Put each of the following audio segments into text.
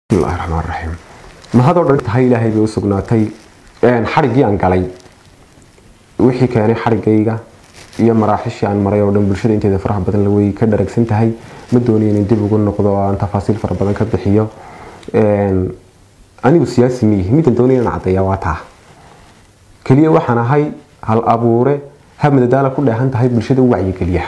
بسم الله الرحمن الرحيم ما هذا ورد هاي إلهي بيوسقناتي حرقي عن قلي وحي كان حرقيقة يا مراحش عن مريا ودن برشد انت إذا فرح بدن لوي كدرك سنت هاي مدوني ان دب وقول نقضوا عن تفاصيل فرح بدن كبحية أنا والسياسي ميت دوني أنا عطيا واتها كلية وحنا هاي هالأبورة هم مدالة كلها هانت هاي برشد ووعي كليه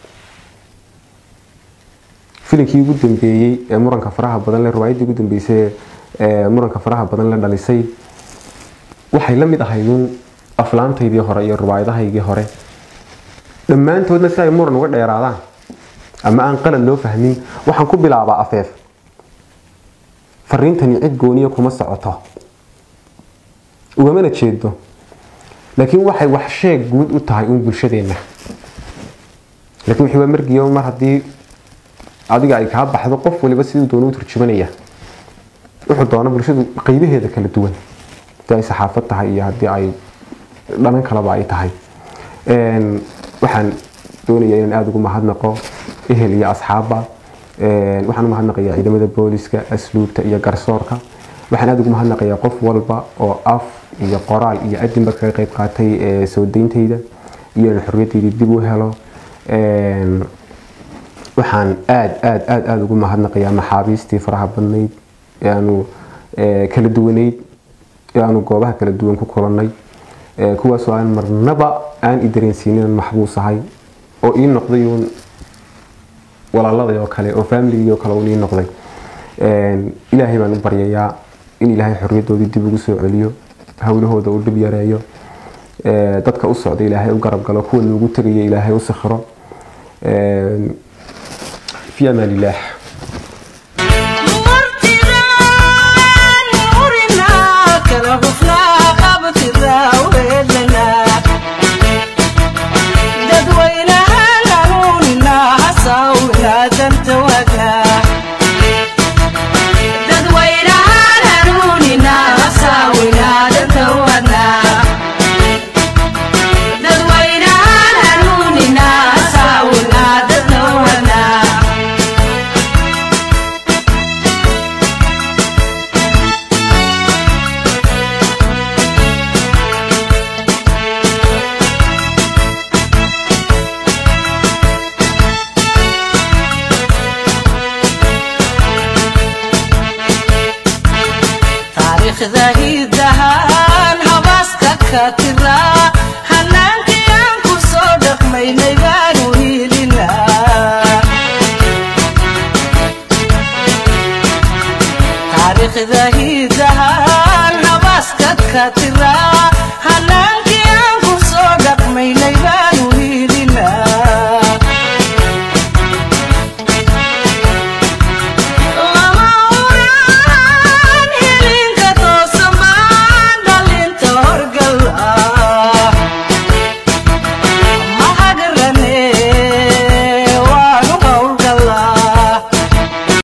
فيلمكii ugu dambeeyay ee muranka faraha badan leh riwaayadii ugu dambeysay ee muranka faraha badan la dhalisay waxay la mid ahaydun aflaantaydii hore iyo riwaayadahaygii hore dhamaantoodna si ay muran uga dheeraadaan ama aan qalad loo fahmin waxaan ku bilaabaa afeef fariintani cid gooniyo kuma socoto ugamana jeedo laakiin waxay wax sheeg guud u tahay bulshadeena laakiin wixii margiyo mar hadii adiga ay ka baxdo qof waliba sidoo doonuu turjumanaya wuxuu doona bulshadu qaybaheeda kala duwan taay saxaafad tahay iyo hadii ay dhanan kala ba ay tahay waxaan doonayaa in aad ugu mahadnaqo ehel iyo asxaabba waxaan u mahadnaqayaa ciidamada booliska asluubta iyo garsoorka waxaan aad ugu mahadnaqayaa qof walba oo af iyo qoraal iyo adinba ka qayb qaatay soo deyntayda iyo xorriyaddeedii dib u helo waxaan aad ugu mahadnaqayaa maxaabiistii faraha badnayd aanu kala duwaneyd aanu goobaha kala duwan ku kulanay kuwaas oo aan marnaba aan idareensiinin maxbuus ahay oo ii noqday walaaladii oo kale oo family oo kale uu ii noqday ilaahay baan u baryayaa in ilaahay xorriyadoodii dib ugu soo celiyo hawlahooda uu dib yareeyo dadka u socday ilaahay u garab galo kuwa lagu tagay ilaahay u sakhiro في أمان الله ذهيدها هباسك كاترا هنانك يانكو صدق مينيغانو هيلنا تاريخ ذهيدها هباسك كاترا